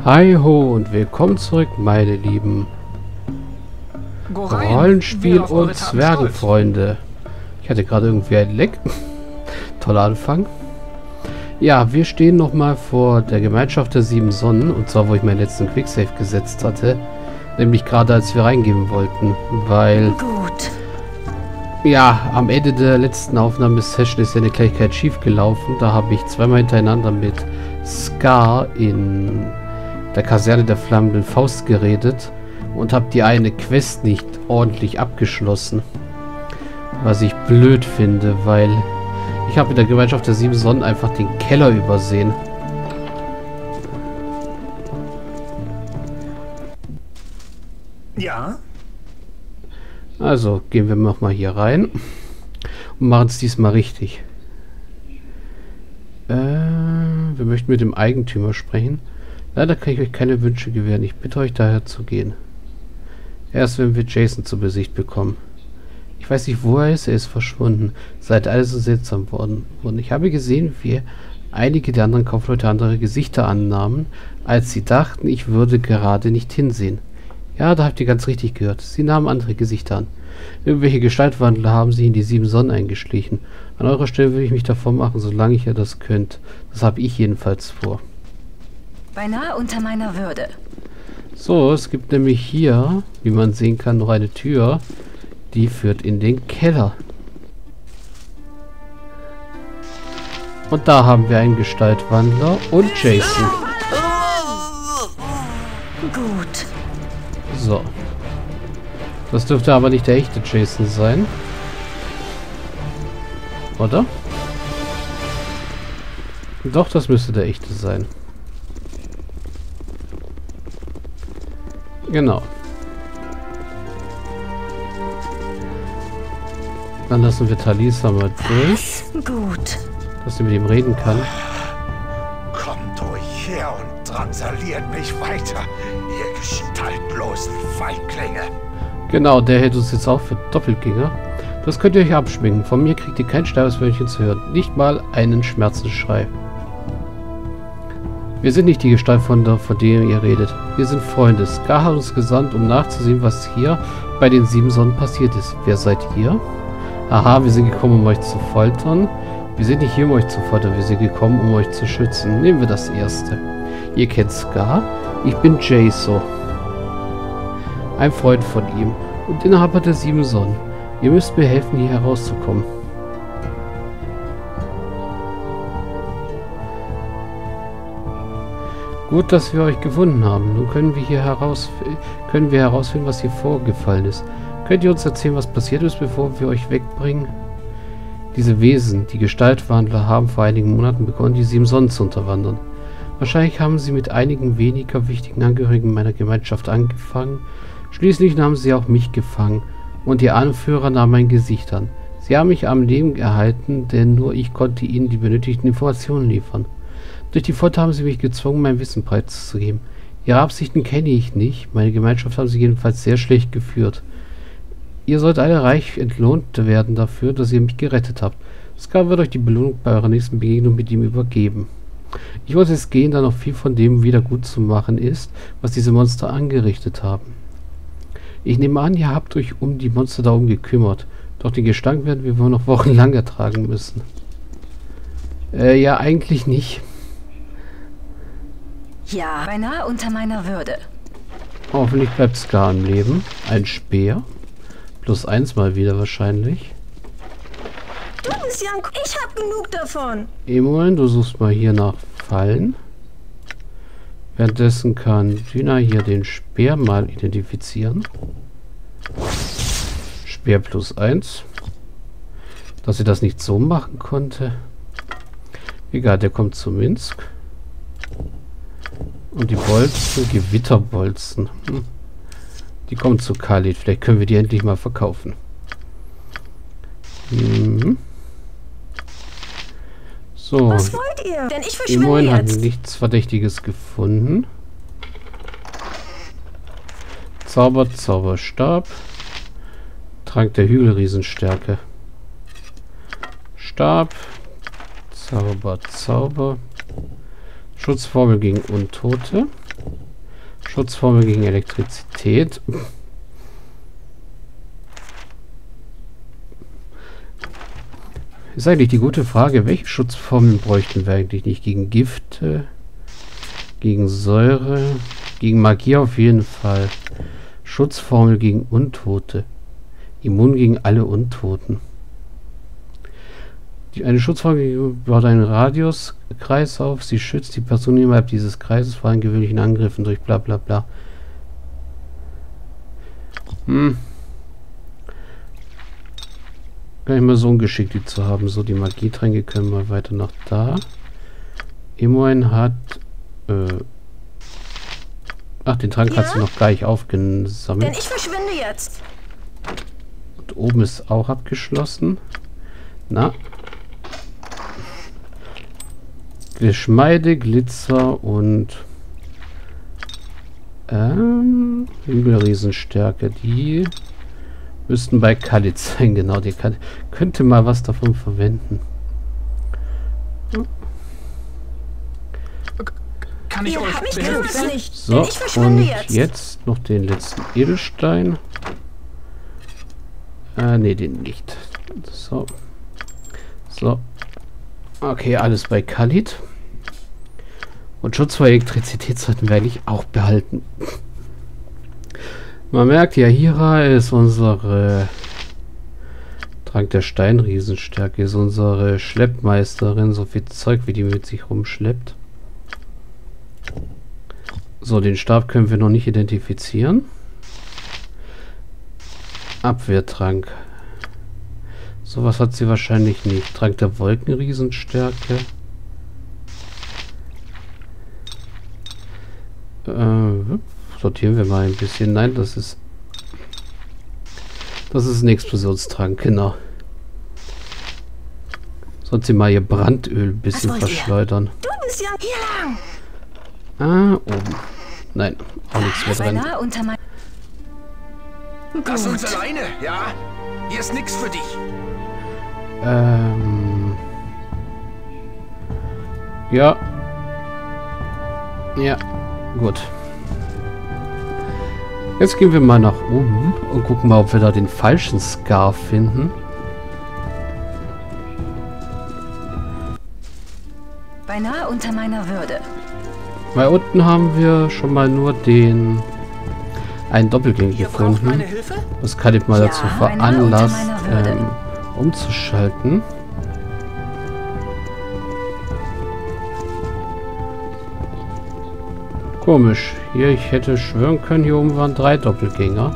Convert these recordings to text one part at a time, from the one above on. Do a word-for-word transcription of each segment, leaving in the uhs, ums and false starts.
Hi ho und willkommen zurück, meine lieben Rollenspiel- und Zwergenfreunde. Ich hatte gerade irgendwie ein Leck. Toller Anfang. Ja, wir stehen nochmal vor der Gemeinschaft der sieben Sonnen, und zwar wo ich meinen letzten Quicksave gesetzt hatte. Nämlich gerade als wir reingehen wollten, weil... Gut. Ja, am Ende der letzten Aufnahmesession ist ja eine Kleinigkeit schief gelaufen. Da habe ich zweimal hintereinander mit Scar in der Kaserne der flammenden Faust geredet und habe die eine Quest nicht ordentlich abgeschlossen. Was ich blöd finde, weil ich habe in der Gemeinschaft der sieben Sonnen einfach den Keller übersehen. Ja? Also gehen wir nochmal hier rein und machen es diesmal richtig. Äh, wir möchten mit dem Eigentümer sprechen. Leider kann ich euch keine Wünsche gewähren. Ich bitte euch daher zu gehen. Erst wenn wir Jason zu Besicht bekommen. Ich weiß nicht, wo er ist. Er ist verschwunden. Seit alles so seltsam worden. Und ich habe gesehen, wie einige der anderen Kaufleute andere Gesichter annahmen, als sie dachten, ich würde gerade nicht hinsehen. Ja, da habt ihr ganz richtig gehört. Sie nahmen andere Gesichter an. Irgendwelche Gestaltwandler haben sich in die sieben Sonnen eingeschlichen. An eurer Stelle würde ich mich davon machen, solange ihr das könnt. Das habe ich jedenfalls vor. Beinahe unter meiner Würde. So, es gibt nämlich hier, wie man sehen kann, noch eine Tür, die führt in den Keller. Und da haben wir einen Gestaltwandler und Jason. Gut. So. Das dürfte aber nicht der echte Jason sein. Oder? Doch, das müsste der echte sein. Genau. Dann lassen wir Talisa mal durch. Gut. Dass sie mit ihm reden kann. Kommt euch her und drangsaliert mich weiter, ihr gestaltlosen Feiglinge. Genau, der hält uns jetzt auch für Doppelgänger. Das könnt ihr euch abschminken. Von mir kriegt ihr kein Sterbeswörtchen zu hören. Nicht mal einen Schmerzensschrei. Wir sind nicht die Gestalt von der, von der ihr redet. Wir sind Freunde. Scar hat uns gesandt, um nachzusehen, was hier bei den sieben Sonnen passiert ist. Wer seid ihr? Aha, wir sind gekommen, um euch zu foltern. Wir sind nicht hier, um euch zu foltern. Wir sind gekommen, um euch zu schützen. Nehmen wir das erste. Ihr kennt Scar. Ich bin Jason. Ein Freund von ihm. Und Inhaber der sieben Sonnen. Ihr müsst mir helfen, hier herauszukommen. Gut, dass wir euch gefunden haben. Nun können wir hier heraus können wir herausfinden, was hier vorgefallen ist. Könnt ihr uns erzählen, was passiert ist, bevor wir euch wegbringen? Diese Wesen, die Gestaltwandler, haben vor einigen Monaten begonnen, die sieben Sonnen zu unterwandern. Wahrscheinlich haben sie mit einigen weniger wichtigen Angehörigen meiner Gemeinschaft angefangen. Schließlich nahmen sie auch mich gefangen und ihr Anführer nahm mein Gesicht an. Sie haben mich am Leben erhalten, denn nur ich konnte ihnen die benötigten Informationen liefern. Durch die Folter haben sie mich gezwungen, mein Wissen preiszugeben. Ihre Absichten kenne ich nicht. Meine Gemeinschaft haben sie jedenfalls sehr schlecht geführt. Ihr sollt alle reich entlohnt werden dafür, dass ihr mich gerettet habt. Scar wird euch die Belohnung bei eurer nächsten Begegnung mit ihm übergeben. Ich wollte jetzt gehen, da noch viel von dem wieder gut zu machen ist, was diese Monster angerichtet haben. Ich nehme an, ihr habt euch um die Monster da oben gekümmert. Doch den Gestank werden wir wohl noch wochenlang ertragen müssen. Äh, ja, eigentlich nicht. Ja, beinahe unter meiner Würde. Hoffentlich bleibt Scar am Leben. Ein Speer. Plus eins mal wieder wahrscheinlich. Du bist ja ein K Ich hab genug davon. Emoen, du suchst mal hier nach Fallen. Währenddessen kann Dina hier den Speer mal identifizieren. Speer plus eins. Dass sie das nicht so machen konnte. Egal, der kommt zu Minsk. Und die Bolzen, Gewitterbolzen. Hm. Die kommen zu Khalid. Vielleicht können wir die endlich mal verkaufen. Mhm. So. Was wollt ihr? Denn ich verschwinde Emoen hat jetzt. nichts Verdächtiges gefunden. Zauber, Zauberstab. Trank der Hügelriesenstärke. Stab. Zauber, Zauber. Schutzformel gegen Untote. Schutzformel gegen Elektrizität. Ist eigentlich die gute Frage, welche Schutzformeln bräuchten wir eigentlich nicht? Gegen Gifte, gegen Säure, gegen Magie auf jeden Fall. Schutzformel gegen Untote. Immun gegen alle Untoten. Die, eine Schutzformel baut einen Radiuskreis auf. Sie schützt die Person innerhalb dieses Kreises vor gewöhnlichen Angriffen durch bla bla bla. Hm. Gar nicht mal so ungeschickt, die zu haben. So, die Magietränke können wir weiter nach da. Immerhin hat... Äh, ach, den Trank Ja? hat sie noch gar nicht aufgesammelt. Denn ich verschwinde jetzt. Und oben ist auch abgeschlossen. Na. Geschmeide, Glitzer und... Ähm... Hügelriesenstärke. Die... müssten bei Khalid sein, genau. Die kann, könnte mal was davon verwenden. Kann ich Ihr euch habt mich behilflich kümmert sein? nicht. So, Denn ich verschwinde und jetzt. jetzt noch den letzten Edelstein. Äh, ne, den nicht. So. So. Okay, alles bei Khalid. Und Schutz vor Elektrizität sollten wir eigentlich auch behalten. Man merkt ja, Hira ist unsere Trank der Steinriesenstärke, ist unsere Schleppmeisterin, so viel Zeug, wie die mit sich rumschleppt. So, den Stab können wir noch nicht identifizieren. Abwehrtrank. Sowas hat sie wahrscheinlich nicht. Trank der Wolkenriesenstärke. Äh, sortieren wir mal ein bisschen. Nein, das ist... Das ist ein Explosionstrank, genau. Sollte sie mal ihr Brandöl ein bisschen Was wollt ihr? verschleudern. Du bist ja hier lang. Ah, oben. Nein, auch nichts mehr drin. Beinahe unter mein... Lass uns alleine, ja? Hier ist nix für dich. Ähm... Ja. Ja, gut. Jetzt gehen wir mal nach oben und gucken mal, ob wir da den falschen Scarf finden. Beinahe unter meiner Würde. Weil unten haben wir schon mal nur den einen Doppelgänger Ihr braucht meine gefunden. Hilfe? Das kann ich mal Ja, dazu beinahe unter veranlasst, meiner Würde. ähm, umzuschalten. Komisch. Hier, ich hätte schwören können, hier oben waren drei Doppelgänger.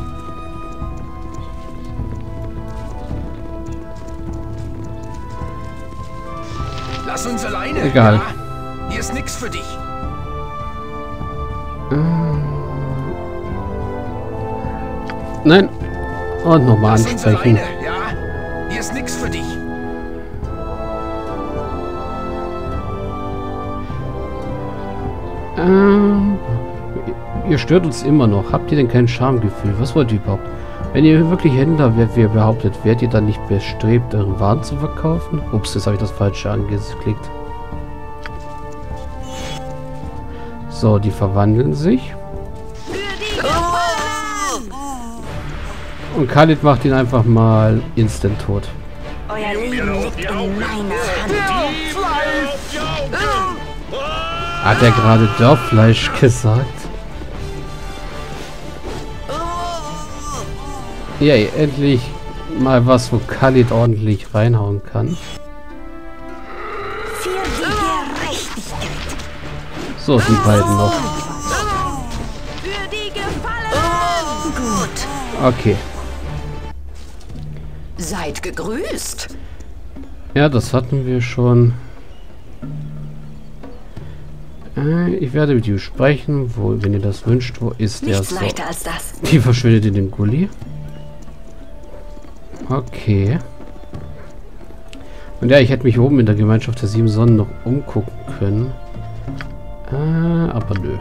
Lass uns alleine. Egal. Ja? Hier ist nix für dich. Nein. Und nochmal Lass uns ansprechen. alleine. Ja? Hier ist nix für dich. Ähm, ihr stört uns immer noch. Habt ihr denn kein Schamgefühl? Was wollt ihr überhaupt? Wenn ihr wirklich Händler werdet, wie ihr behauptet, werdet ihr dann nicht bestrebt, euren Waren zu verkaufen? Ups, jetzt habe ich das Falsche angeklickt. So, die verwandeln sich. Und Khalid macht ihn einfach mal instant tot. Euer Leben liegt in meiner Hand. Hat er gerade Dörrfleisch gesagt? Ja, endlich mal was, wo Khalid ordentlich reinhauen kann. Für die Gerechtigkeit. So, die beiden noch. Für die Gefallenen. Gut. Okay. Seid gegrüßt. Ja, das hatten wir schon. Äh, ich werde mit ihm sprechen. Wo, wenn ihr das wünscht, wo ist er? Nichts So. leichter als das. Die verschwindet in dem Gully. Okay. Und ja, ich hätte mich oben in der Gemeinschaft der sieben Sonnen noch umgucken können. Äh, aber nö.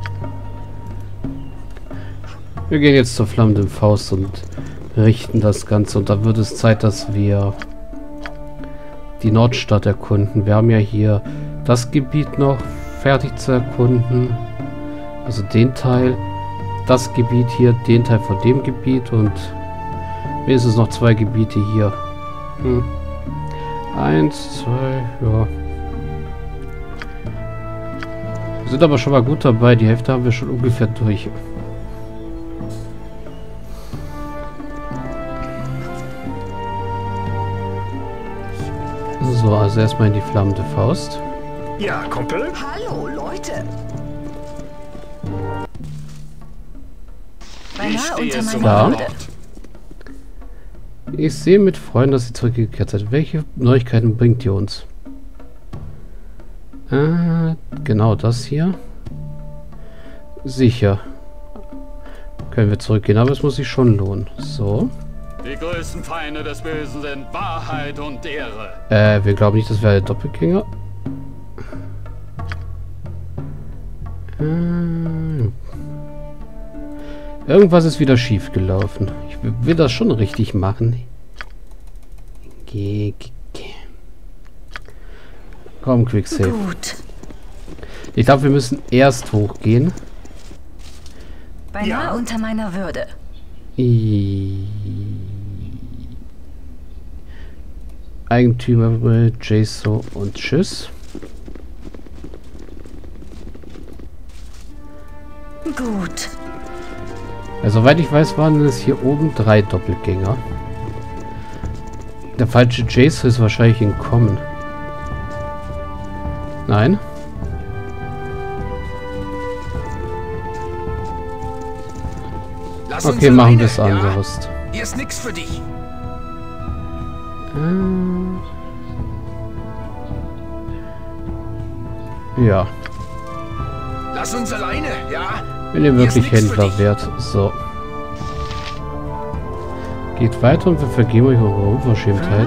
Wir gehen jetzt zur flammenden Faust und richten das Ganze. Und da wird es Zeit, dass wir die Nordstadt erkunden. Wir haben ja hier das Gebiet noch fertig zu erkunden. Also den Teil. das Gebiet hier, den Teil von dem Gebiet und wenigstens noch zwei Gebiete hier. Hm. Eins, zwei, ja. Wir sind aber schon mal gut dabei. Die Hälfte haben wir schon ungefähr durch. So, also erstmal in die flammende Faust. Ja, Kumpel? Hallo, Leute. Beinahe unter meiner Ja. Würde. Ich sehe mit Freuden, dass ihr zurückgekehrt seid. Welche Neuigkeiten bringt ihr uns? Äh, genau das hier. Sicher. Können wir zurückgehen, aber es muss sich schon lohnen. So. Die größten Feinde des Bösen sind Wahrheit und Ehre. Äh, wir glauben nicht, dass wir eine Doppelgänger. Äh, irgendwas ist wieder schief gelaufen. Ich will das schon richtig machen. Geh, geh, geh. Komm, Quicksave. Gut. Ich glaube, wir müssen erst hochgehen. Beinahe Ja. unter meiner Würde. I Eigentümer, Jason und tschüss. Gut. Also, soweit ich weiß, waren es hier oben drei Doppelgänger. Der falsche Jason ist wahrscheinlich entkommen. Nein? Lass uns Okay, machen wir alleine, es ja? anderes. Hier ist nix für dich. Äh, ja, Lass uns alleine, ja? wenn ihr Hier ist wirklich nix für Händler dich. wärt. So. Geht weiter und wir vergeben euch eure Unverschämtheit.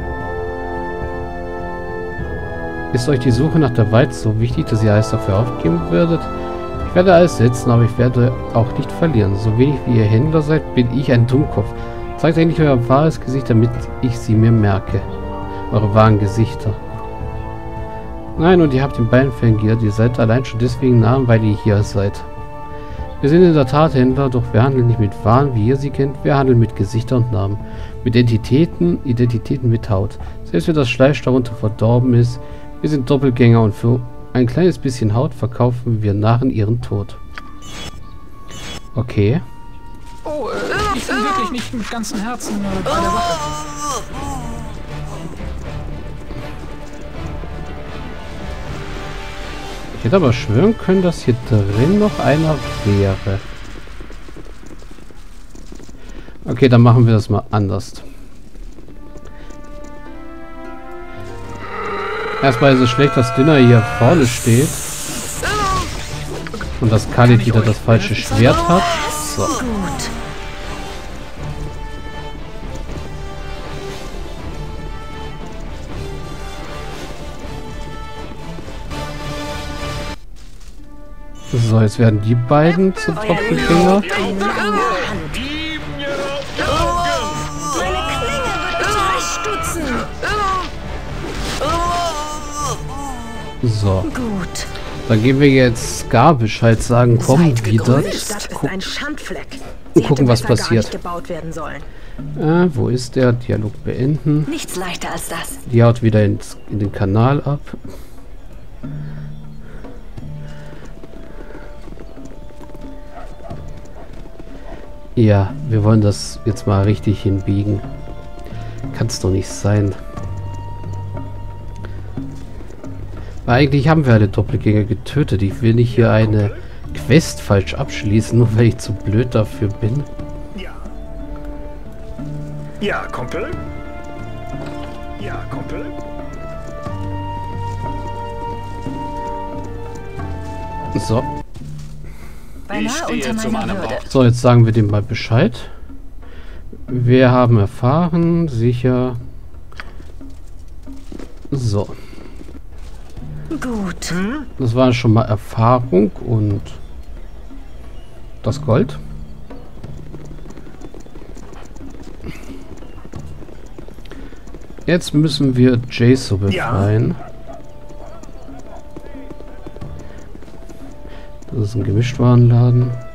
Ist euch die Suche nach der Weite so wichtig, dass ihr alles dafür aufgeben würdet? Ich werde alles setzen, aber ich werde auch nicht verlieren. So wenig wie ihr Händler seid, bin ich ein Dummkopf. Zeigt endlich euer wahres Gesicht, damit ich sie mir merke. Eure wahren Gesichter. Nein, und ihr habt den Bein vergiert. Ihr seid allein schon deswegen nah, weil ihr hier seid. Wir sind in der Tat Händler, doch wir handeln nicht mit Waren, wie ihr sie kennt. Wir handeln mit Gesichtern und Namen. Mit Identitäten, Identitäten mit Haut. Selbst wenn das Fleisch darunter verdorben ist, wir sind Doppelgänger und für ein kleines bisschen Haut verkaufen wir Narren ihren Tod. Okay. Oh, äh, ich bin wirklich nicht mit ganzem Herzen äh, bei der Sache. Ich hätte aber schwören können, dass hier drin noch einer wäre. Okay, dann machen wir das mal anders. Erstmal ist es schlecht, dass Dinner hier vorne steht. Und dass Khalid wieder das falsche Schwert hat. So. Gut. So, jetzt werden die beiden zu Doppelgänger. Meine Klinge wird euch zurechtstutzen. So. Gut. Dann gehen wir jetzt Scar Bescheid sagen, komm wieder. Die Stadt ist ein Schandfleck. Und gucken, was hätte besser gar passiert. nicht gebaut werden sollen. Äh, wo ist der? Dialog beenden. Nichts leichter als das. Die haut wieder ins, in den Kanal ab. Ja, wir wollen das jetzt mal richtig hinbiegen. Kann's doch nicht sein. Weil eigentlich haben wir alle Doppelgänger getötet. Ich will nicht hier eine Quest falsch abschließen, nur weil ich zu blöd dafür bin. Ja. Ja, Kumpel? Ja, Kumpel? So. Beinahe stehe unter zu meiner meinem Würde. Wort. So, jetzt sagen wir dem mal Bescheid. Wir haben erfahren, sicher. So. Gut. Das war schon mal Erfahrung und das Gold. Jetzt müssen wir Jason befreien. Das ist ein Gemischtwarenladen.